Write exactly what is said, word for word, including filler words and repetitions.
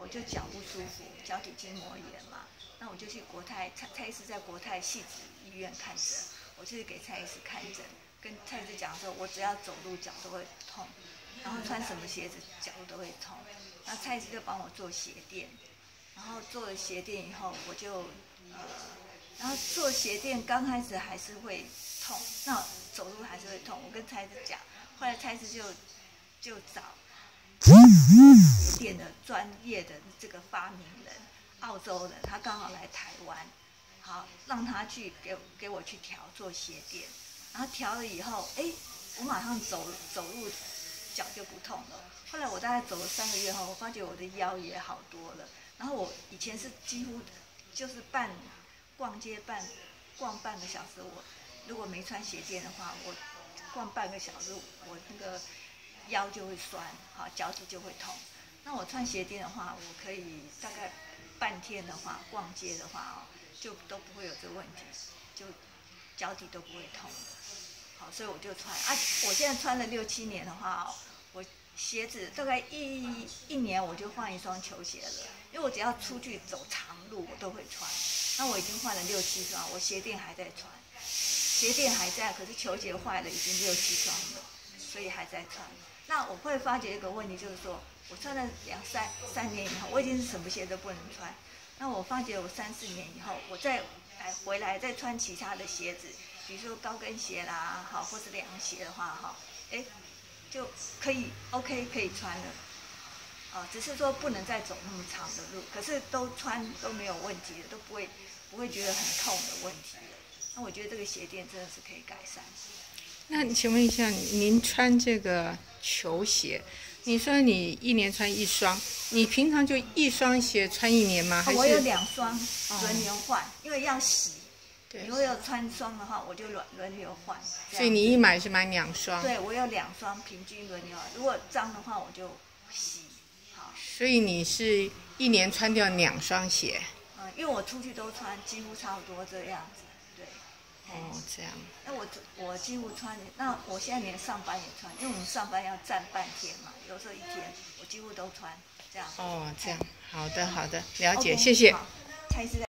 就脚不舒服，脚底筋膜炎嘛，那我就去国泰蔡蔡医师在国泰汐止医院看诊，我就去给蔡医师看诊，跟蔡医师讲说，我只要走路脚都会痛，然后穿什么鞋子脚都会痛，那蔡医师就帮我做鞋垫，然后做了鞋垫以后，我就呃，然后做鞋垫刚开始还是会痛，那走路还是会痛，我跟蔡医师讲，后来蔡医师就就找。鞋垫的专业的这个发明人，澳洲人，他刚好来台湾，好让他去给给我去调做鞋垫，然后调了以后，哎，我马上走走路脚就不痛了。后来我大概走了三个月后，我发觉我的腰也好多了。然后我以前是几乎就是半逛街半逛半个小时，我如果没穿鞋垫的话，我逛半个小时，我那个。腰就会酸，好，脚底就会痛。那我穿鞋垫的话，我可以大概半天的话，逛街的话哦，就都不会有这个问题，就脚底都不会痛。好，所以我就穿啊，我现在穿了六七年的话哦，我鞋子大概一一年我就换一双球鞋了，因为我只要出去走长路我都会穿。那我已经换了六七双，我鞋垫还在穿，鞋垫还在，可是球鞋坏了，已经六七双了，所以还在穿。那我会发觉一个问题，就是说我穿了两三三年以后，我已经是什么鞋都不能穿。那我发觉我三四年以后，我再来回来再穿其他的鞋子，比如说高跟鞋啦，好，或是凉鞋的话，哈，哎，就可以 OK 可以穿了。啊，只是说不能再走那么长的路，可是都穿都没有问题的，都不会不会觉得很痛的问题了。那我觉得这个鞋垫真的是可以改善。 那请问一下，您穿这个球鞋，你说你一年穿一双，你平常就一双鞋穿一年吗？还是我有两双轮流换，哦，因为要洗。 对。 如果有穿双的话，我就轮轮流换。 所以你一买是买两双。 对，我有两双，平均轮流。如果脏的话，我就洗。好。 所以你是一年穿掉两双鞋。 嗯，因为我出去都穿，几乎差不多这样子。对。 哦，这样。 那我我几乎穿，那我现在连上班也穿，因为我们上班要站半天嘛，有时候一天我几乎都穿这样。 哦，这样，好的好的，了解， okay, 谢谢。 蔡医师。